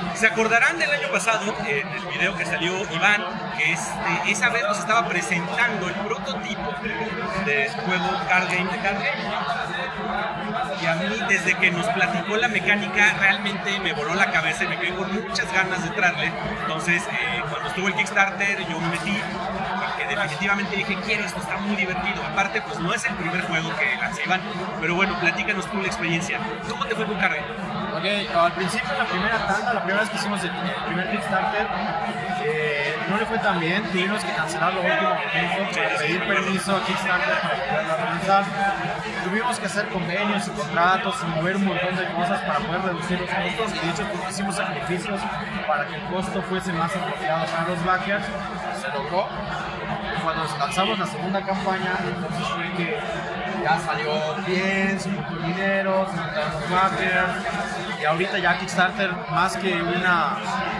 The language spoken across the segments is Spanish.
Se acordarán del año pasado, en el video que salió Iván, que esa vez nos estaba presentando el prototipo del juego Card Game de Card Game. Y a mí, desde que nos platicó la mecánica, realmente me voló la cabeza y me quedé con muchas ganas de entrarle. Entonces, cuando estuvo el Kickstarter, yo me metí, porque definitivamente dije, quiero esto, está muy divertido. Aparte, pues no es el primer juego que lancé, Iván, pero bueno, platícanos tú la experiencia. ¿Cómo te fue con Card Game? Ok, al principio, la primera tanda, la primera vez que hicimos el primer Kickstarter, no le fue tan bien, tuvimos que cancelar lo último momento para pedir permiso a Kickstarter para poderlo organizar. Tuvimos que hacer convenios y contratos y mover un montón de cosas para poder reducir los costos, y de hecho hicimos sacrificios para que el costo fuese más apropiado para los backers. Se logró. Cuando lanzamos la segunda campaña, entonces fue que ya salió bien, se juntó el dinero, se juntaron los backers, y ahorita ya Kickstarter, más que una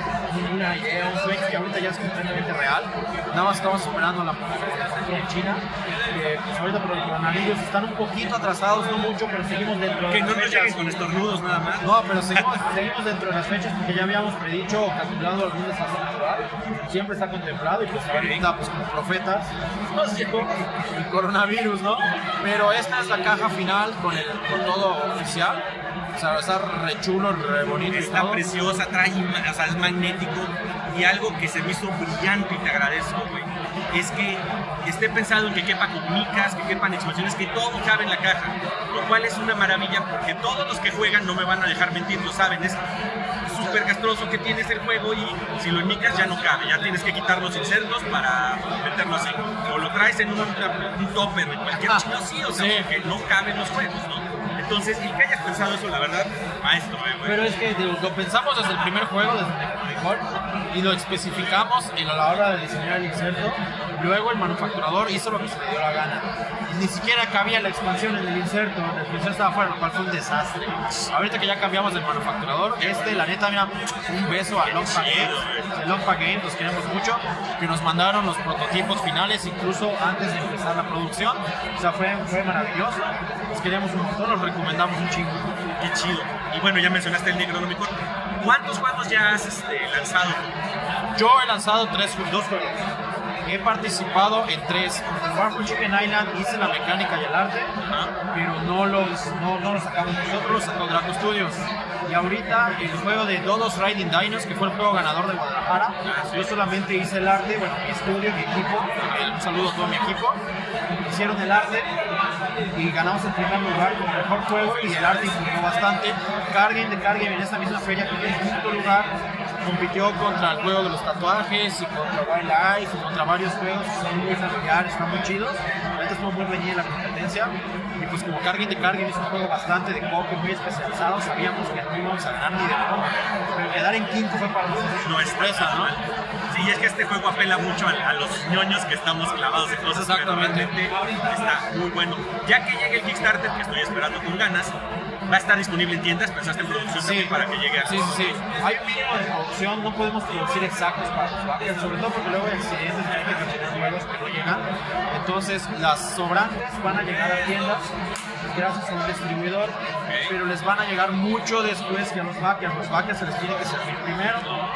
idea, un sueño, y ahorita ya es completamente real. Nada más estamos esperando la manufactura en China, que pues ahorita por el coronavirus están un poquito atrasados, no mucho, pero seguimos dentro de Que las no nos fechas. lleguen con estornudos nada más. No, pero seguimos dentro de las fechas porque ya habíamos predicho o calculado algún desastre natural. Siempre está contemplado, y pues ahorita, pues como profetas, nos llegó el coronavirus, ¿no? Pero esta es la caja final con todo oficial. O sea, está re chulo, re bonito. Está preciosa, o sea, es magnético, y algo que se me hizo brillante y te agradezco, güey, es que esté pensado en que quepa cómicas, que quepan expansiones, que todo cabe en la caja, lo cual es una maravilla porque todos los que juegan no me van a dejar mentir, lo saben, es súper castroso que tienes el juego, y si lo enmicas ya no cabe, ya tienes que quitar los insertos para meterlo así, o lo traes en un topper o en cualquier chino así, o sea, Sí. porque no caben los juegos, ¿no? Entonces, el que hayas pensado eso, la verdad, maestro, güey. Pero es que lo pensamos desde el primer juego, desde el mejor, y lo especificamos a la hora de diseñar el inserto. Luego el manufacturador hizo lo que se le dio la gana. Y ni siquiera cabía la expansión en el inserto, la expansión estaba fuera, lo cual fue un desastre. Ahorita que ya cambiamos del manufacturador, la neta, mira, un beso a Longpack Games. El Longpack Games, los queremos mucho, que nos mandaron los prototipos finales incluso antes de empezar la producción. O sea, fue maravilloso. Los queremos un montón, los recomendamos un chingo. Qué chido. Y bueno, ya mencionaste el Necronomicon. ¿Cuántos juegos ya has lanzado? Yo he lanzado dos juegos. He participado en 3. En Warfare Chicken Island hice la mecánica y el arte, pero no los sacamos nosotros, los sacó Draco Studios. Y ahorita el juego de Dodos Riding Dinos, que fue el juego ganador de Guadalajara, yo solamente hice el arte, bueno, mi estudio, mi equipo, un saludo a todo mi equipo, hicieron el arte y ganamos el primer lugar como mejor juego, y el arte impulsó bastante. Card Game de Card Game en esta misma feria que en quinto lugar compitió contra el juego de los tatuajes y contra Wildlife y contra varios juegos, son muy familiares, están muy chidos. Ahorita estuvo muy reñida la competencia, y pues como Card Game de Card Game es un juego bastante de poker, muy especializado, sabíamos que no íbamos a ganar ni de broma, pero quedar en quinto fue para nosotros una sorpresa, ¿no? Sí, es que este juego apela mucho a los ñoños que estamos clavados en cosas. Exactamente. Pero realmente está muy bueno. Ya que llegue el Kickstarter, que estoy esperando con ganas, va a estar disponible en tiendas. ¿Pensaste en producción también para que llegue a...? Sí. Hay un mínimo de producción, no podemos producir exactos para los backers, sobre todo porque luego hay accidentes, hay que tener juegos que no llegan. Entonces, las sobrantes van a llegar a tiendas gracias a un distribuidor, pero les van a llegar mucho después que a los backers. Los backers se les tiene que servir primero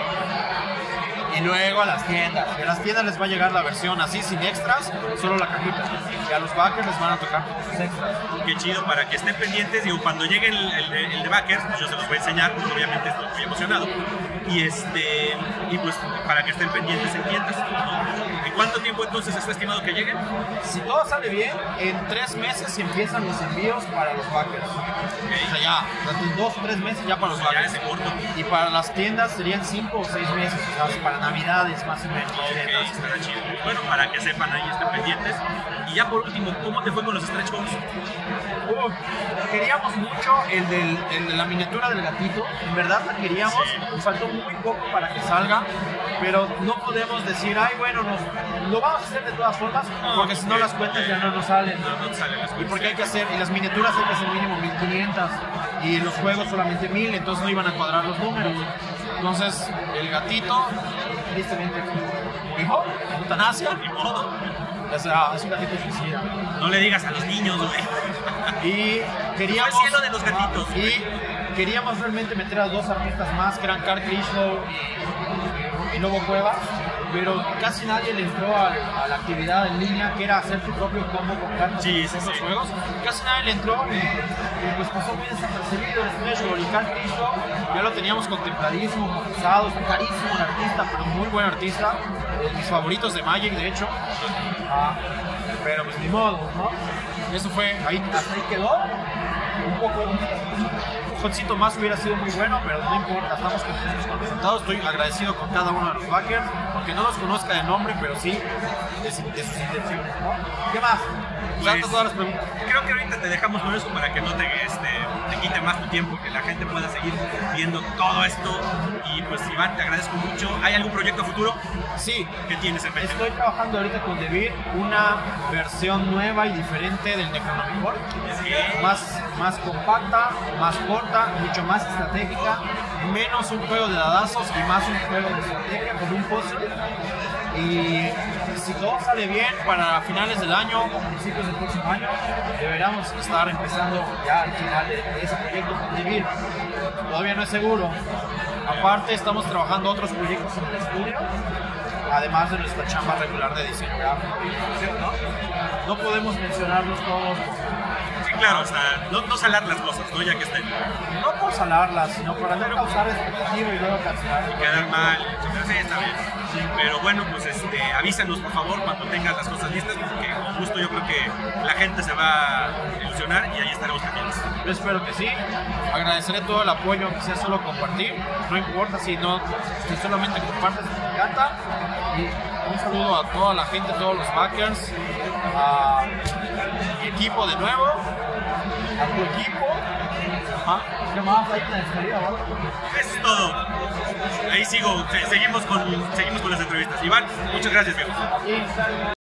y luego a las tiendas. Y a las tiendas les va a llegar la versión así, sin extras, solo la cajita. Y a los backers les van a tocar sus extras. Qué chido, para que estén pendientes. Digo, cuando llegue el de backers, pues yo se los voy a enseñar, pues obviamente estoy muy emocionado. Y pues para que estén pendientes en tiendas, ¿no? ¿En cuánto tiempo entonces está estimado que lleguen? Si todo sale bien, en 3 meses empiezan los envíos para los backers. O sea, ya, en 2 o 3 meses ya para los Ya backers. ese corto. Y para las tiendas serían 5 o 6 meses, o sea, para Navidades más o menos. Ok, estará chido. Bueno, para que sepan ahí, estén pendientes. Y ya por último, ¿cómo te fue con los stretch goals? Queríamos mucho el de la miniatura del gatito, en verdad la queríamos, nos faltó muy poco para que salga, pero no podemos decir, ay bueno, lo vamos a hacer de todas formas, porque si no las cuentas ya no nos salen. No salen las Y cuentas. porque hay que hacer, y las miniaturas hay que hacer mínimo 1500, y los juegos solamente 1000, entonces no iban a cuadrar los números. Entonces, el gatito, tristemente, dijo, eutanasia, Ni modo. o sea, es un gatito suicida. No le digas a los niños, güey. Y queríamos... Fue el cielo de los gatitos. Y queríamos realmente meter a dos artistas más, que eran Carl Krishlow y Lobo Cuevas, pero casi nadie le entró a la actividad en línea, que era hacer tu propio combo con cartas en los juegos. Casi nadie le entró y pues pasó muy desapercibido el Smash. Y Carl Krishlow ya lo teníamos contempladísimo, usado, carísimo el artista, pero muy buen artista, de mis favoritos de Magic, de hecho. Pero pues ni modo, ¿no? Eso fue, hasta ahí quedó. Un poco, un jueguecito más hubiera sido muy bueno, pero no importa, estamos contentos con el resultado. Estoy agradecido con cada uno de los backers, aunque no los conozca de nombre, pero sí de sus intenciones, ¿no? ¿Qué más? Pues, todas las preguntas. Creo que ahorita te dejamos con eso para que no te quite más tu tiempo, que la gente pueda seguir viendo todo esto. Y pues Iván, te agradezco mucho. ¿Hay algún proyecto futuro? Sí. ¿Qué tienes en mente? Estoy trabajando ahorita con Devir una versión nueva y diferente del Necronomicon. Más compacta, más corta, mucho más estratégica, menos un juego de dadazos y más un juego de estrategia con un puzzle. Y si todo sale bien, para finales del año o principios del próximo año, deberíamos estar empezando ya al final de ese proyecto con Devir. Todavía no es seguro. Aparte, estamos trabajando otros proyectos en el estudio, además de nuestra chamba regular de diseño gráfico y ilustración, ¿no? No podemos mencionarlos todos. Sí, claro, o sea, no salar las cosas, ¿no? Ya que estén. No por salarlas, sino para no causar expectativa y luego cancelar. Y quedar mal, sí, está bien. Sí. Pero bueno, pues avísanos por favor cuando tengas las cosas listas, porque con gusto yo creo que la gente se va a ilusionar y ahí estaremos pendientes. Yo espero que sí. Agradeceré todo el apoyo, que sea solo compartir. No importa si solamente compartes, me encanta. Y un saludo a toda la gente, a todos los backers, a mi equipo de nuevo, a tu equipo. ¿Qué más hay en la despedida, ¿vale? Eso es todo. Ahí seguimos con las entrevistas. Iván, muchas gracias, viejo.